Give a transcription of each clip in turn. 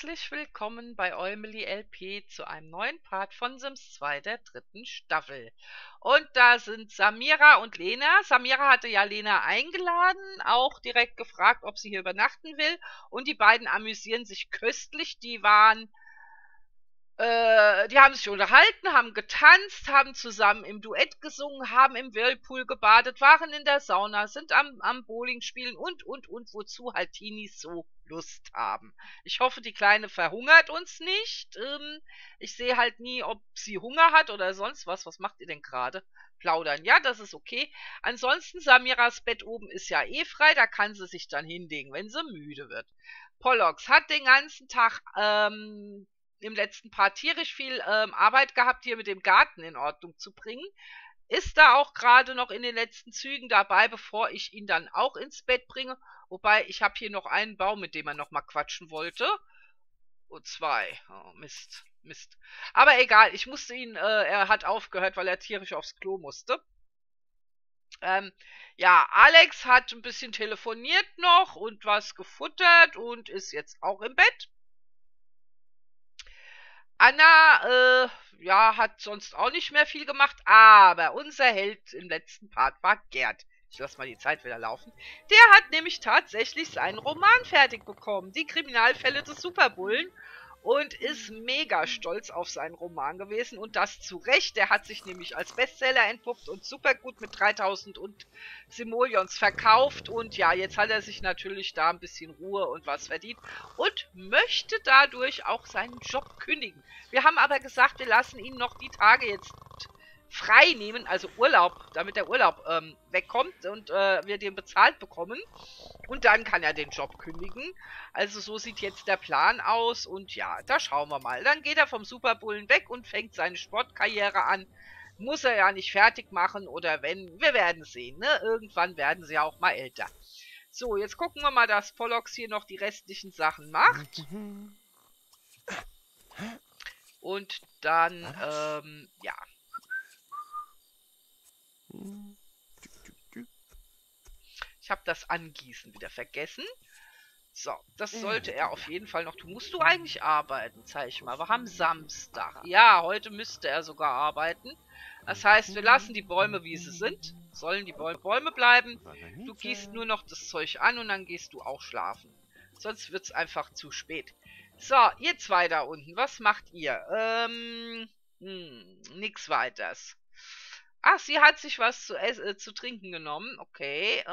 Herzlich willkommen bei Eumeli LP zu einem neuen Part von Sims 2 der dritten Staffel. Und da sind Samira und Lena. Samira hatte ja Lena eingeladen, auch direkt gefragt, ob sie hier übernachten will. Und die beiden amüsieren sich köstlich. Die haben sich unterhalten, haben getanzt, haben zusammen im Duett gesungen, haben im Whirlpool gebadet, waren in der Sauna, sind am Bowling spielen und, wozu halt Teenies so Lust haben. Ich hoffe, die Kleine verhungert uns nicht. Ich sehe halt nie, ob sie Hunger hat oder sonst was. Was macht ihr denn gerade? Plaudern. Ja, das ist okay. Ansonsten, Samiras Bett oben ist ja eh frei, da kann sie sich dann hinlegen, wenn sie müde wird. Pollux hat den ganzen Tag, im letzten Part tierisch viel Arbeit gehabt, hier mit dem Garten in Ordnung zu bringen. Ist da auch gerade noch in den letzten Zügen dabei, bevor ich ihn dann auch ins Bett bringe. Wobei, ich habe hier noch einen Baum, mit dem er noch mal quatschen wollte. Und zwei. Oh, Mist, Mist. Aber egal, ich musste ihn, er hat aufgehört, weil er tierisch aufs Klo musste. Ja, Alex hat ein bisschen telefoniert noch und was gefuttert und ist jetzt auch im Bett. Anna, ja, hat sonst auch nicht mehr viel gemacht, aber unser Held im letzten Part war Gerd. Ich lasse mal die Zeit wieder laufen. Der hat nämlich tatsächlich seinen Roman fertig bekommen, die Kriminalfälle des Superbullen, und ist mega stolz auf seinen Roman gewesen und das zu Recht. Der hat sich nämlich als Bestseller entpuppt und super gut mit 3000 und Simoleons verkauft und ja, jetzt hat er sich natürlich da ein bisschen Ruhe und was verdient und möchte dadurch auch seinen Job kündigen. Wir haben aber gesagt, wir lassen ihn noch die Tage jetzt frei nehmen, also Urlaub, damit der Urlaub wegkommt und wir den bezahlt bekommen. Und dann kann er den Job kündigen. Also so sieht jetzt der Plan aus. Und ja, da schauen wir mal. Dann geht er vom Superbullen weg und fängt seine Sportkarriere an. Muss er ja nicht fertig machen oder wenn. Wir werden sehen, ne? Irgendwann werden sie ja auch mal älter. So, jetzt gucken wir mal, dass Pollux hier noch die restlichen Sachen macht. Und dann, ja. Ich habe das Angießen wieder vergessen. So, das sollte er auf jeden Fall noch tun. Musst du eigentlich arbeiten, zeig ich mal. Wir haben Samstag. Ja, heute müsste er sogar arbeiten. Das heißt, wir lassen die Bäume, wie sie sind. Sollen die Bäume bleiben. Du gießt nur noch das Zeug an und dann gehst du auch schlafen. Sonst wird es einfach zu spät. So, ihr zwei da unten, was macht ihr? Nix weiters. Ach, sie hat sich was zu trinken genommen. Okay,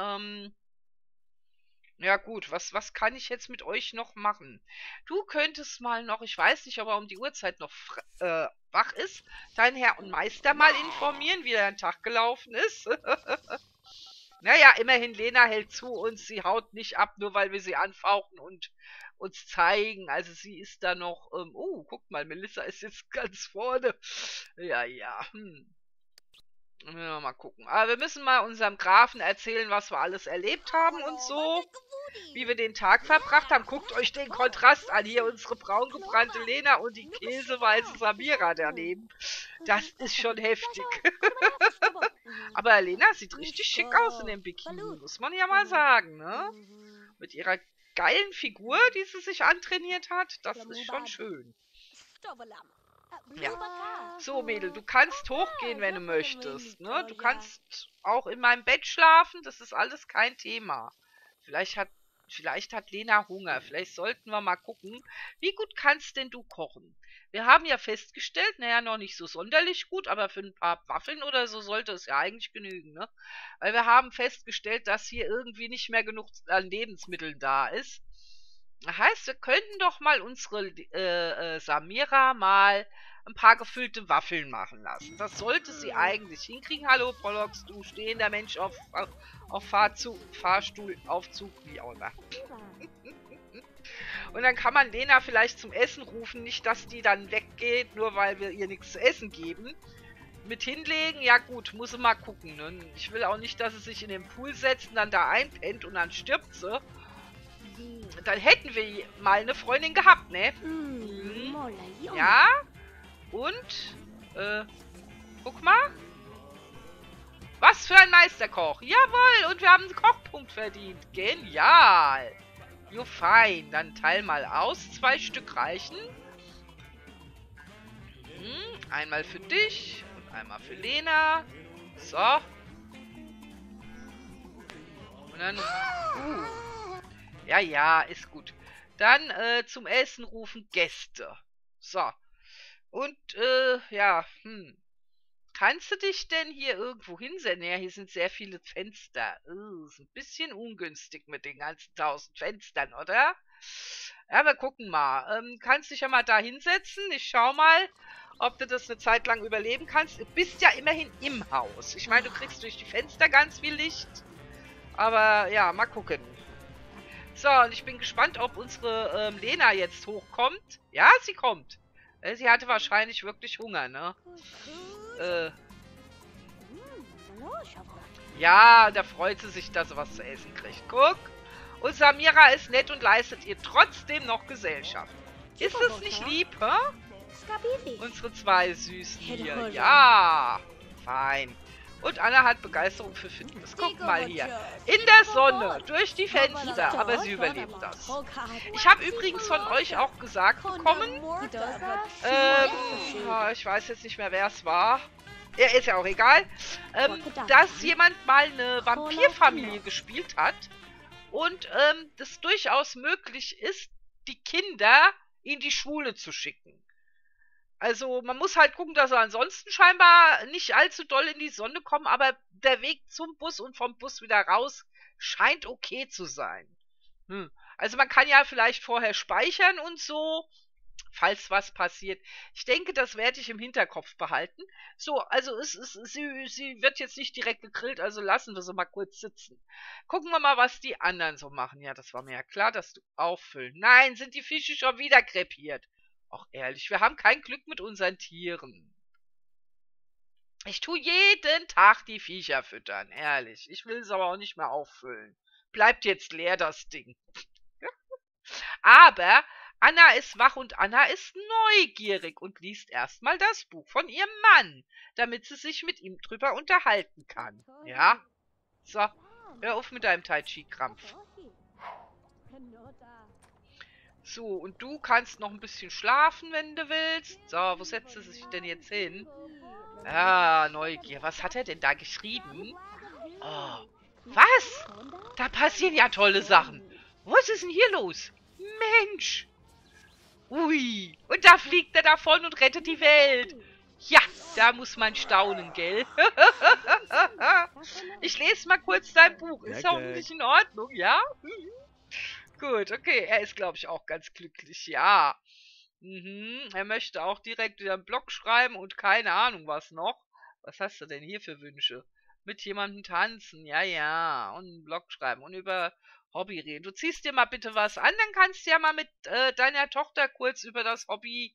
ja gut, was kann ich jetzt mit euch noch machen? Du könntest mal noch, ich weiß nicht, ob er um die Uhrzeit noch wach ist, deinen Herr und Meister mal informieren, wie der Tag gelaufen ist. Naja, immerhin, Lena hält zu uns, sie haut nicht ab, nur weil wir sie anfauchen und uns zeigen. Also sie ist da noch, oh, guck mal, Melissa ist jetzt ganz vorne. Ja, ja, Ja, mal gucken. Aber wir müssen mal unserem Grafen erzählen, was wir alles erlebt haben und so. Wie wir den Tag verbracht haben. Guckt euch den Kontrast an. Hier unsere braungebrannte Lena und die käseweiße Samira daneben. Das ist schon heftig. Aber Lena sieht richtig schick aus in dem Bikini. Muss man ja mal sagen, ne? Mit ihrer geilen Figur, die sie sich antrainiert hat. Das ist schon schön. Ja. So, Mädel, du kannst hochgehen, wenn du möchtest, ne? Du kannst auch in meinem Bett schlafen, das ist alles kein Thema. Vielleicht hat Lena Hunger, vielleicht sollten wir mal gucken. Wie gut kannst denn du kochen? Wir haben ja festgestellt, naja, noch nicht so sonderlich gut, aber für ein paar Waffeln oder so sollte es ja eigentlich genügen, ne? Weil wir haben festgestellt, dass hier irgendwie nicht mehr genug an Lebensmitteln da ist. Das heißt, wir könnten doch mal unsere Samira mal ein paar gefüllte Waffeln machen lassen. Das sollte sie eigentlich hinkriegen. Hallo, Pollux, du stehender Mensch auf Fahrstuhlaufzug, wie auch immer. Und dann kann man Lena vielleicht zum Essen rufen. Nicht, dass die dann weggeht, nur weil wir ihr nichts zu essen geben. Mit hinlegen, ja gut, muss sie mal gucken. Ne? Ich will auch nicht, dass sie sich in den Pool setzt und dann da einpennt und dann stirbt sie. Dann hätten wir mal eine Freundin gehabt, ne? Ja? Und, guck mal. Was für ein Meisterkoch. Jawohl, und wir haben einen Kochpunkt verdient. Genial. Jo, fein. Dann teil mal aus. 2 Stück reichen. Einmal für dich und einmal für Lena. So. Und dann... Ja, ja, ist gut. Dann zum Essen rufen Gäste. So. Und, ja, kannst du dich denn hier irgendwo hinsetzen? Ja, hier sind sehr viele Fenster. Ist ein bisschen ungünstig mit den ganzen 1000 Fenstern, oder? Ja, wir gucken mal. Kannst dich ja mal da hinsetzen. Ich schau mal, ob du das eine Zeit lang überleben kannst. Du bist ja immerhin im Haus. Ich meine, du kriegst durch die Fenster ganz viel Licht. Aber ja, mal gucken. So, und ich bin gespannt, ob unsere Lena jetzt hochkommt. Ja, sie kommt. Sie hatte wahrscheinlich wirklich Hunger, ne? Ja, da freut sie sich, dass sie was zu essen kriegt. Guck. Und Samira ist nett und leistet ihr trotzdem noch Gesellschaft. Ist es nicht lieb, hä? Unsere 2 Süßen hier. Ja. Fein. Und Anna hat Begeisterung für Fitness. Guck mal hier. In der Sonne, durch die Fenster. Aber sie überlebt das. Ich habe übrigens von euch auch gesagt bekommen, ich weiß jetzt nicht mehr, wer es war. Ja, ist ja auch egal. Dass jemand mal eine Vampirfamilie gespielt hat. Und das durchaus möglich ist, die Kinder in die Schule zu schicken. Also man muss halt gucken, dass er ansonsten scheinbar nicht allzu doll in die Sonne kommen, aber der Weg zum Bus und vom Bus wieder raus scheint okay zu sein. Also man kann ja vielleicht vorher speichern und so, falls was passiert. Ich denke, das werde ich im Hinterkopf behalten. So, also sie wird jetzt nicht direkt gegrillt, also lassen wir sie mal kurz sitzen. Gucken wir mal, was die anderen so machen. Ja, das war mir ja klar, dass du auffüllen. Nein, sind die Fische schon wieder krepiert. Ach ehrlich, wir haben kein Glück mit unseren Tieren. Ich tue jeden Tag die Viecher füttern, ehrlich. Ich will es aber auch nicht mehr auffüllen. Bleibt jetzt leer, das Ding. Aber Anna ist wach und Anna ist neugierig und liest erstmal das Buch von ihrem Mann, damit sie sich mit ihm drüber unterhalten kann. Ja? So, hör auf mit deinem Tai Chi-Krampf. So, und du kannst noch ein bisschen schlafen, wenn du willst. So, wo setzt sie sich denn jetzt hin? Ah, Neugier. Was hat er denn da geschrieben? Oh, was? Da passieren ja tolle Sachen. Was ist denn hier los? Mensch. Ui. Und da fliegt er davon und rettet die Welt. Ja, da muss man staunen, gell? Ich lese mal kurz dein Buch. Ist hoffentlich in Ordnung, ja? Gut, okay. Er ist, glaube ich, auch ganz glücklich. Ja. Er möchte auch direkt wieder einen Blog schreiben und keine Ahnung was noch. Was hast du denn hier für Wünsche? Mit jemandem tanzen. Ja, ja. Und einen Blog schreiben und über Hobby reden. Du ziehst dir mal bitte was an, dann kannst du ja mal mit deiner Tochter kurz über das Hobby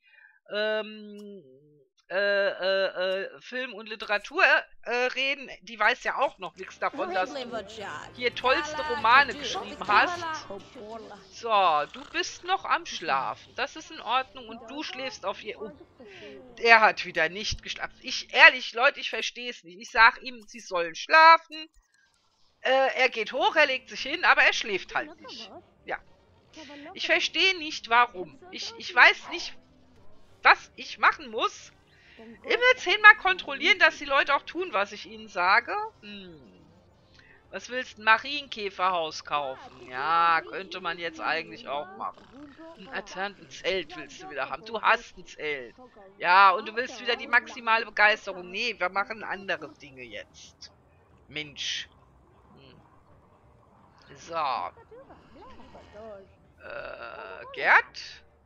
Film und Literatur reden. Die weiß ja auch noch nichts davon, dass du hier tollste Romane geschrieben hast. So, du bist noch am Schlafen. Das ist in Ordnung und du schläfst auf ihr... Oh, der hat wieder nicht geschlafen. Ehrlich, Leute, ich verstehe es nicht. Ich sage ihm, sie sollen schlafen. Er geht hoch, er legt sich hin, aber er schläft halt nicht. Ja. Ich verstehe nicht, warum. Ich weiß nicht, was ich machen muss. Immer 10-mal kontrollieren, dass die Leute auch tun, was ich ihnen sage. Was willst du? Ein Marienkäferhaus kaufen? Ja, könnte man jetzt eigentlich auch machen. Ein Zelt willst du wieder haben. Du hast ein Zelt. Ja, und du willst wieder die maximale Begeisterung. Nee, wir machen andere Dinge jetzt. Mensch. So. Gerd?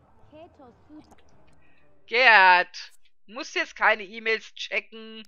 Gerd, musst jetzt keine E-Mails checken.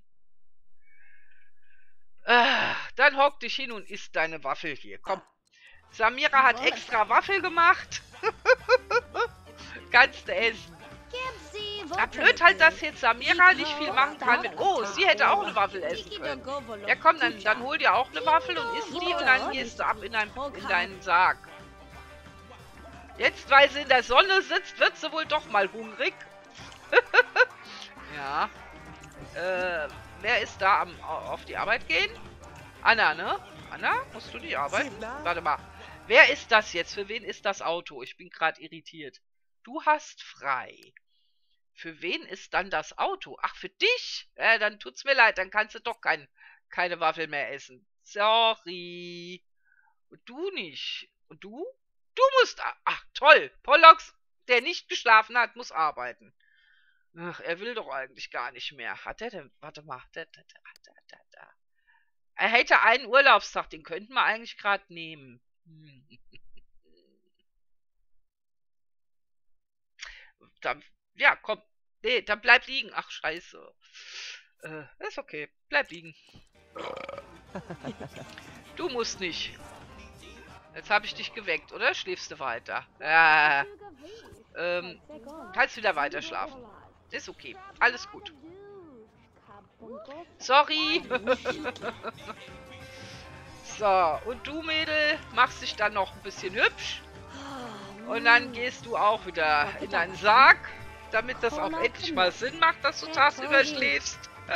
Dann hock dich hin und isst deine Waffel hier. Komm. Samira hat extra Waffel gemacht. Kannst du essen. Ja, blöd halt, dass jetzt Samira nicht viel machen kann mit... Oh, sie hätte auch eine Waffel essen können. Ja komm, dann hol dir auch eine Waffel und isst die und dann gehst du ab in deinen Sarg. Jetzt, weil sie in der Sonne sitzt, wird sie wohl doch mal hungrig. Ja. Wer ist da auf die Arbeit gehen? Anna, ne? Anna, musst du die arbeiten? Warte mal. Wer ist das jetzt? Für wen ist das Auto? Ich bin gerade irritiert. Du hast frei. Für wen ist dann das Auto? Ach, für dich? Dann tut's mir leid, dann kannst du doch keine Waffel mehr essen. Sorry. Und du nicht. Und du? Du musst. Ach, toll. Pollux, der nicht geschlafen hat, muss arbeiten. Ach, er will doch eigentlich gar nicht mehr. Hat er denn? Warte mal. Da. Er hätte einen Urlaubstag, den könnten wir eigentlich gerade nehmen. Dann, ja, komm. Nee, dann bleib liegen. Ach, scheiße. Ist okay. Bleib liegen. Du musst nicht. Jetzt habe ich dich geweckt, oder? Schläfst du weiter? Kannst wieder weiter schlafen. Ist okay. Alles gut. Sorry. So, und du, Mädel, machst dich dann noch ein bisschen hübsch. Und dann gehst du auch wieder in deinen Sarg, damit das auch endlich mal Sinn macht, dass du tagsüber schläfst.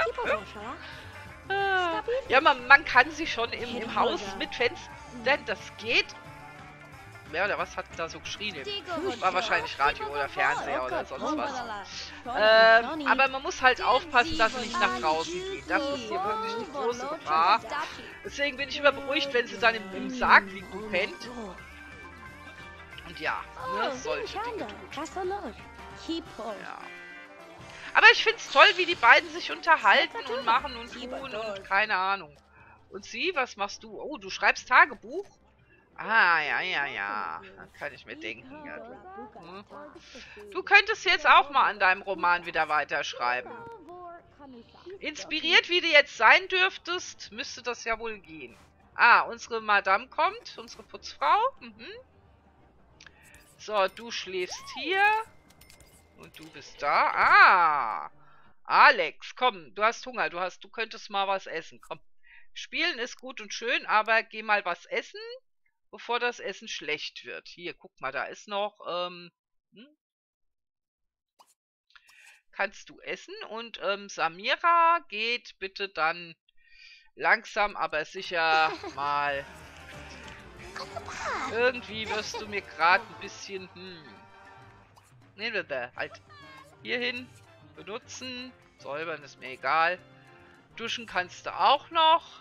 Ja, man kann sie schon im Haus mit Fenstern, das geht. Wer oder was hat da so geschrien? War wahrscheinlich Radio oder Fernseher oder sonst was. Aber man muss halt aufpassen, dass sie nicht nach draußen geht. Das ist hier wirklich die große Gefahr. Deswegen bin ich immer beruhigt, wenn sie dann im Sarg liegt und pennt. Und ja, ne, solche Dinge tut. Ja. Aber ich find's toll, wie die beiden sich unterhalten und machen und tun und keine Ahnung. Und sie, was machst du? Oh, du schreibst Tagebuch? Ah, ja. Kann ich mir denken. Ja, du könntest jetzt auch mal an deinem Roman wieder weiterschreiben. Inspiriert, wie du jetzt sein dürftest, müsste das ja wohl gehen. Ah, unsere Madame kommt, unsere Putzfrau. So, du schläfst hier. Und du bist da. Ah, Alex, komm, du hast Hunger, du könntest mal was essen. Komm, spielen ist gut und schön, aber geh mal was essen, bevor das Essen schlecht wird. Hier, guck mal, da ist noch, kannst du essen. Und Samira geht bitte dann langsam, aber sicher mal. Irgendwie wirst du mir gerade ein bisschen, nee, halt hierhin benutzen. Säubern ist mir egal. Duschen kannst du auch noch.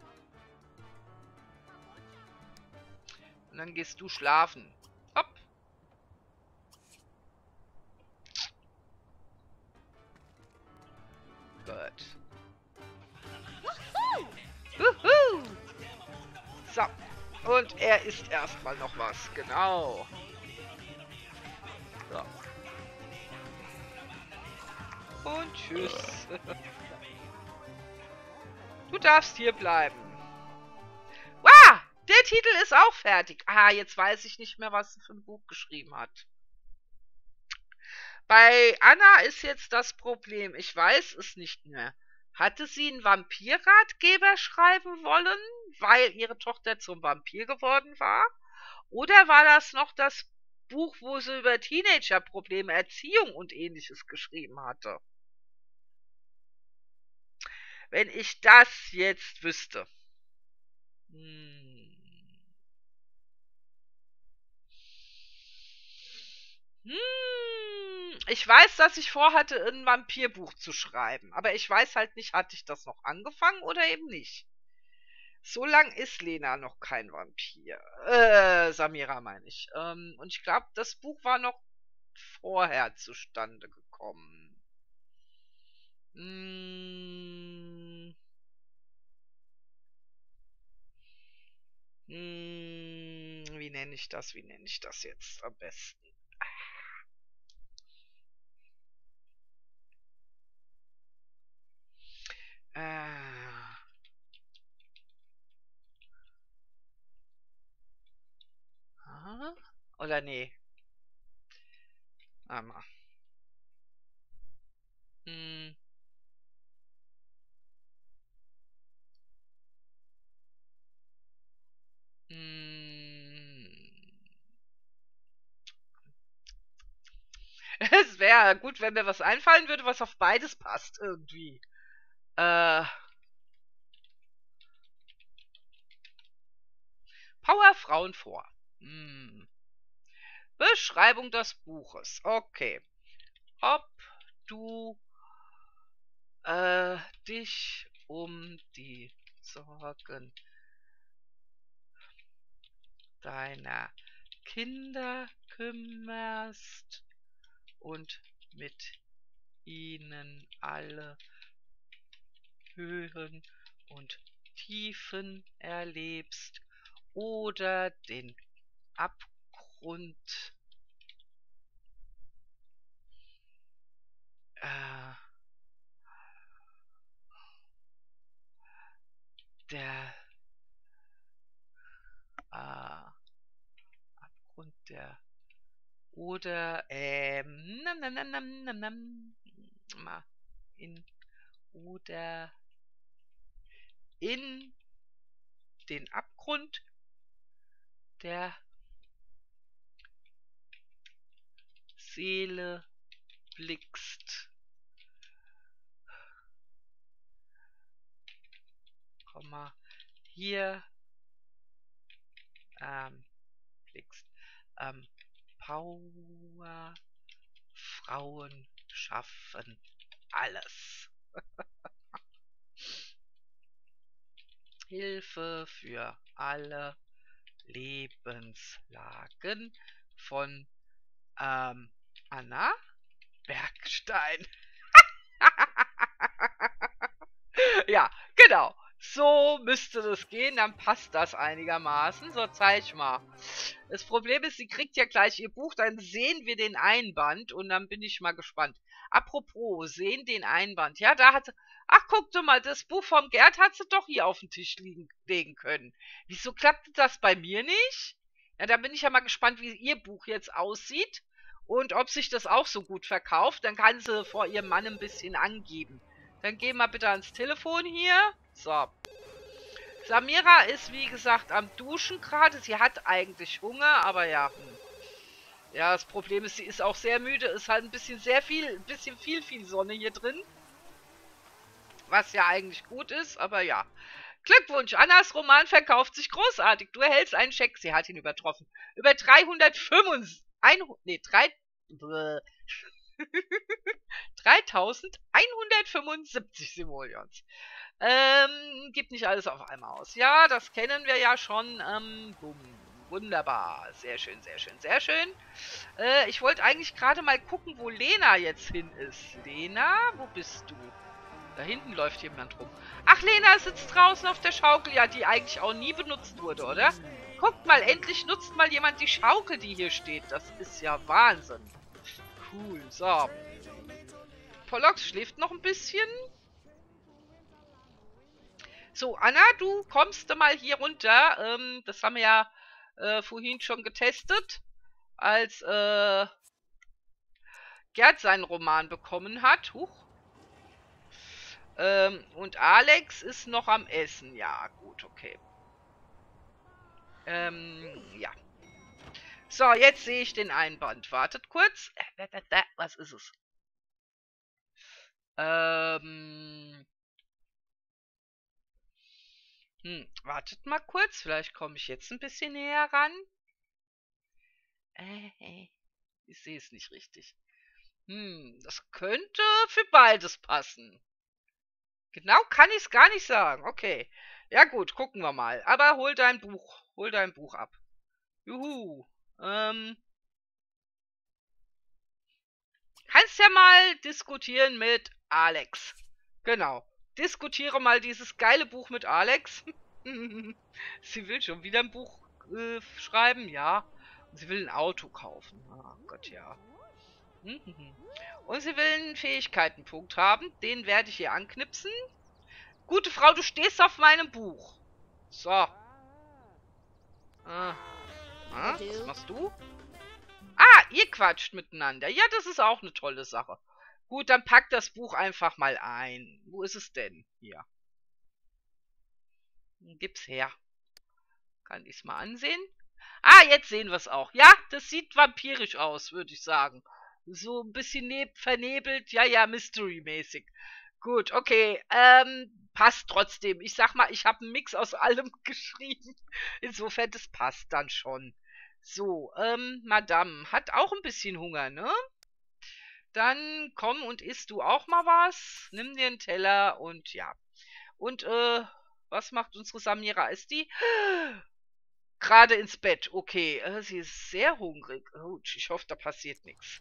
Und dann gehst du schlafen. Hopp. Gut. So. Und er isst erstmal noch was. Genau. So. Und tschüss. Du darfst hier bleiben. Wow! Der Titel ist auch fertig. Ah, jetzt weiß ich nicht mehr, was sie für ein Buch geschrieben hat. Bei Anna ist jetzt das Problem. Ich weiß es nicht mehr. Hatte sie einen Vampirratgeber schreiben wollen, weil ihre Tochter zum Vampir geworden war? Oder war das noch das Buch, wo sie über Teenagerprobleme, Erziehung und ähnliches geschrieben hatte? Wenn ich das jetzt wüsste. Ich weiß, dass ich vorhatte, ein Vampirbuch zu schreiben. Aber ich weiß halt nicht, hatte ich das noch angefangen oder eben nicht. So lang ist Lena noch kein Vampir. Samira meine ich. Und ich glaube, das Buch war noch vorher zustande gekommen. Wie nenne ich das? Wie nenne ich das jetzt am besten? Oder nee. Einmal. Es wäre gut, wenn mir was einfallen würde, was auf beides passt irgendwie. Power Frauen vor. Beschreibung des Buches. Okay. Ob du dich um die Sorgen deiner Kinder kümmerst und mit ihnen alle Höhen und Tiefen erlebst oder den Abgrund der Abgrund der oder oder in den Abgrund der Seele blickst, hier blickst. Power Frauen schaffen alles. Hilfe für alle Lebenslagen von Anna Bergstein. Ja, genau. So müsste das gehen, dann passt das einigermaßen. So, zeig mal. Das Problem ist, sie kriegt ja gleich ihr Buch, dann sehen wir den Einband und dann bin ich mal gespannt. Apropos, sehen den Einband. Ja, da hat sie... Ach, guck doch mal, das Buch vom Gerd hat sie doch hier auf den Tisch legen können. Wieso klappte das bei mir nicht? Ja, da bin ich ja mal gespannt, wie ihr Buch jetzt aussieht und ob sich das auch so gut verkauft. Dann kann sie vor ihrem Mann ein bisschen angeben. Dann gehen wir bitte ans Telefon hier. So. Samira ist, wie gesagt, am Duschen gerade. Sie hat eigentlich Hunger, aber ja. Ja, das Problem ist, sie ist auch sehr müde. Ist halt ein bisschen viel Sonne hier drin. Was ja eigentlich gut ist, aber ja. Glückwunsch, Annas Roman verkauft sich großartig. Du erhältst einen Scheck. Sie hat ihn übertroffen. Über 3175 Simoleons. Gibt nicht alles auf einmal aus. Ja, das kennen wir ja schon. Wunderbar. Sehr schön, sehr schön, sehr schön. Ich wollte eigentlich gerade mal gucken, wo Lena jetzt hin ist. Lena, wo bist du? Da hinten läuft jemand rum. Ach, Lena sitzt draußen auf der Schaukel, ja, die eigentlich auch nie benutzt wurde, oder? Guckt mal, endlich nutzt mal jemand die Schaukel, die hier steht. Das ist ja Wahnsinn. Cool, so. Pollux schläft noch ein bisschen. So, Anna, du kommst mal hier runter. Das haben wir ja vorhin schon getestet, als Gerd seinen Roman bekommen hat. Huch. Und Alex ist noch am Essen. Ja, gut, okay. Ja. So, jetzt sehe ich den Einband. Wartet kurz. Was ist es? Wartet mal kurz. Vielleicht komme ich jetzt ein bisschen näher ran. Ich sehe es nicht richtig. Das könnte für beides passen. Genau kann ich es gar nicht sagen. Okay. Ja gut, gucken wir mal. Aber hol dein Buch. Hol dein Buch ab. Juhu. Kannst ja mal diskutieren mit Alex. Genau. Diskutiere mal dieses geile Buch mit Alex. Sie will schon wieder ein Buch schreiben, ja. Und sie will ein Auto kaufen. Oh Gott, ja. Und sie will einen Fähigkeitenpunkt haben. Den werde ich ihr anknipsen. Gute Frau, du stehst auf meinem Buch. So. Was machst du? Ah, ihr quatscht miteinander. Ja, das ist auch eine tolle Sache. Gut, dann pack das Buch einfach mal ein. Wo ist es denn? Hier. Gib's her. Kann ich es mal ansehen? Ah, jetzt sehen wir es auch. Ja, das sieht vampirisch aus, würde ich sagen. So ein bisschen vernebelt. Ja, ja, Mystery-mäßig. Gut, okay. Passt trotzdem. Ich sag mal, ich habe einen Mix aus allem geschrieben. Insofern, das passt dann schon. So, Madame hat auch ein bisschen Hunger, ne? Dann komm und isst du auch mal was. Nimm dir einen Teller und ja. Und, was macht unsere Samira? Ist die gerade ins Bett? Okay, sie ist sehr hungrig. Gut, ich hoffe, da passiert nichts.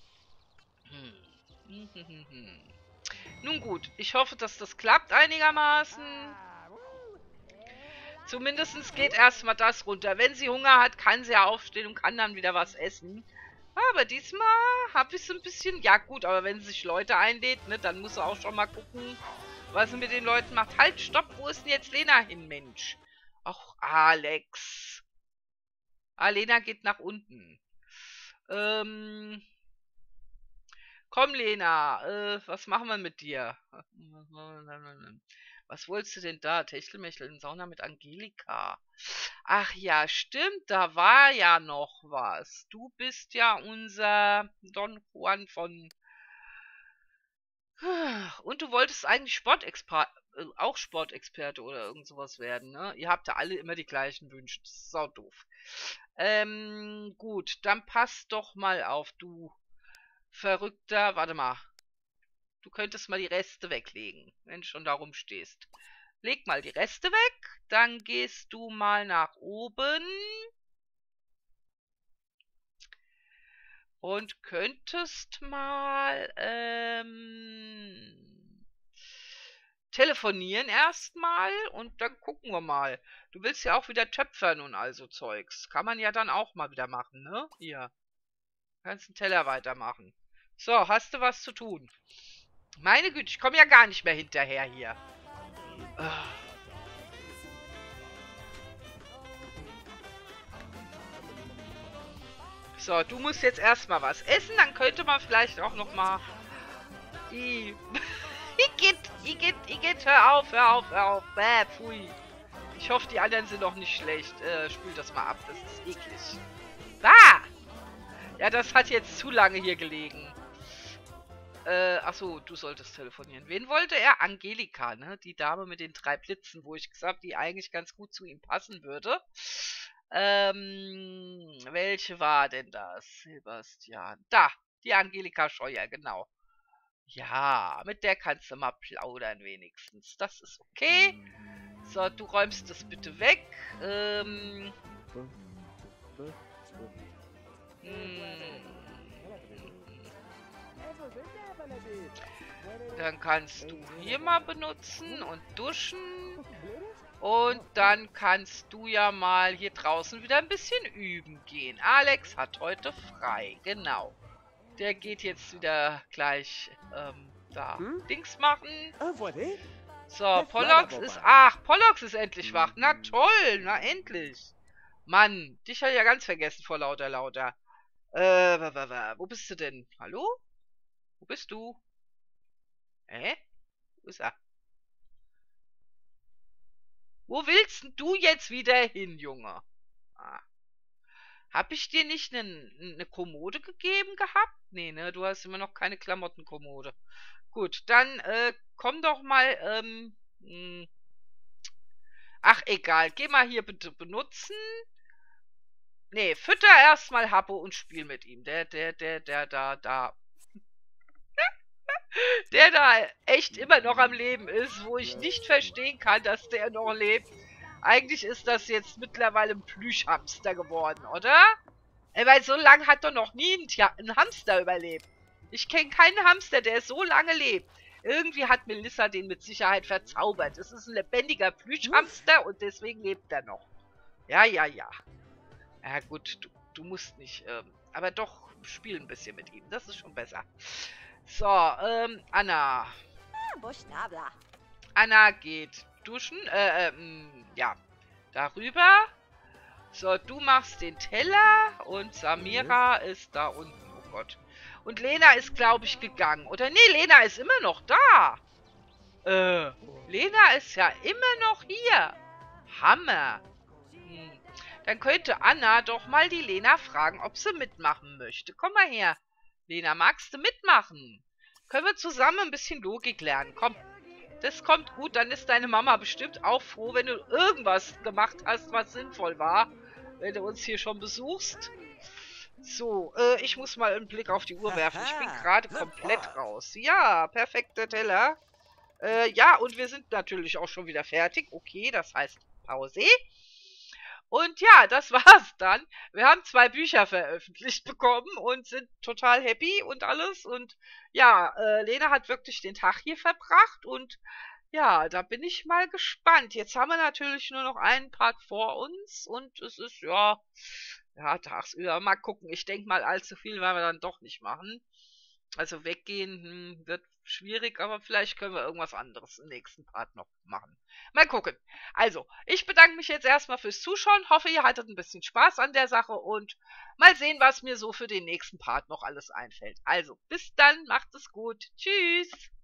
Nun gut, ich hoffe, dass das klappt einigermaßen. Zumindest geht erstmal das runter. Wenn sie Hunger hat, kann sie ja aufstehen und kann dann wieder was essen. Aber diesmal habe ich so ein bisschen... Ja gut, aber wenn sie sich Leute einlädt, ne, dann muss sie auch schon mal gucken, was sie mit den Leuten macht. Halt, stopp, wo ist denn jetzt Lena hin, Mensch? Ach, Alex. Ah, Lena geht nach unten. Komm, Lena, was machen wir mit dir? Was wolltest du denn da? Techtelmechtel in Sauna mit Angelika. Ach ja, stimmt, da war ja noch was. Du bist ja unser Don Juan von... Und du wolltest eigentlich auch Sportexperte oder irgend sowas werden, ne? Ihr habt ja alle immer die gleichen Wünsche. Das ist sau doof. Gut, dann pass doch mal auf, du Verrückter. Warte mal. Du könntest mal die Reste weglegen, wenn du schon da rumstehst. Leg mal die Reste weg, dann gehst du mal nach oben und könntest mal telefonieren erstmal und dann gucken wir mal. Du willst ja auch wieder töpfern und all so Zeugs. Kann man ja dann auch mal wieder machen, ne? Hier. Kannst einen Teller weitermachen. So, hast du was zu tun? Meine Güte, ich komme ja gar nicht mehr hinterher hier. So, du musst jetzt erstmal was essen, dann könnte man vielleicht auch noch mal... Igitt, hör auf. Bäh, pfui. Ich hoffe, die anderen sind noch nicht schlecht. Spül das mal ab, das ist eklig. Ah! Ja, das hat jetzt zu lange hier gelegen. Achso, du solltest telefonieren. Wen wollte er? Angelika, ne? Die Dame mit den 3 Blitzen, wo ich gesagt, die eigentlich ganz gut zu ihm passen würde. Welche war denn das? Sebastian. Da, die Angelika Scheuer, genau. Ja, mit der kannst du mal plaudern wenigstens. Das ist okay. So, du räumst das bitte weg. Dann kannst du hier mal benutzen und duschen. Und dann kannst du ja mal hier draußen wieder ein bisschen üben gehen. Alex hat heute frei, genau. Der geht jetzt wieder gleich da Dings machen. So, Pollux ist... Ach, Pollux ist endlich wach. Na toll, na endlich. Mann, dich habe ich ja ganz vergessen vor lauter. Wo bist du denn? Hallo? Wo bist du? Wo ist er? Wo willst du jetzt wieder hin, Junge? Ah. Hab ich dir nicht eine Kommode gegeben gehabt? Nee, ne? Du hast immer noch keine Klamottenkommode. Gut, dann komm doch mal, ach, egal. Geh mal hier bitte benutzen. Nee, fütter erstmal Happo und spiel mit ihm. Der da echt immer noch am Leben ist, wo ich nicht verstehen kann, dass der noch lebt. Eigentlich ist das jetzt mittlerweile ein Plüschhamster geworden, oder? Weil so lange hat doch noch nie ein Hamster überlebt. Ich kenne keinen Hamster, der so lange lebt. Irgendwie hat Melissa den mit Sicherheit verzaubert. Es ist ein lebendiger Plüschhamster und deswegen lebt er noch. Ja. Ja gut, du musst nicht, aber doch spiel ein bisschen mit ihm. Das ist schon besser. So, Anna. Anna geht duschen, ja, darüber. So, du machst den Teller und Samira ist da unten. Oh Gott. Und Lena ist, glaube ich, gegangen. Oder nee, Lena ist immer noch da. Lena ist ja immer noch hier. Hammer. Dann könnte Anna doch mal die Lena fragen, ob sie mitmachen möchte. Komm mal her. Lena, magst du mitmachen? Können wir zusammen ein bisschen Logik lernen? Komm, das kommt gut. Dann ist deine Mama bestimmt auch froh, wenn du irgendwas gemacht hast, was sinnvoll war. wenn du uns hier schon besuchst. So, ich muss mal einen Blick auf die Uhr werfen. Ich bin gerade komplett raus. Ja, perfekter Teller. Ja, und wir sind natürlich auch schon wieder fertig. Okay, das heißt Pause. Und ja, das war's dann. Wir haben 2 Bücher veröffentlicht bekommen und sind total happy und alles. Und ja, Lena hat wirklich den Tag hier verbracht und ja, da bin ich mal gespannt. Jetzt haben wir natürlich nur noch einen Part vor uns und es ist ja, tagsüber. Mal gucken. Ich denke mal, allzu viel werden wir dann doch nicht machen. Also weggehen wird schwierig, aber vielleicht können wir irgendwas anderes im nächsten Part noch machen. Mal gucken. Also, ich bedanke mich jetzt erstmal fürs Zuschauen. Hoffe, ihr hattet ein bisschen Spaß an der Sache und mal sehen, was mir so für den nächsten Part noch alles einfällt. Also, bis dann, macht es gut. Tschüss.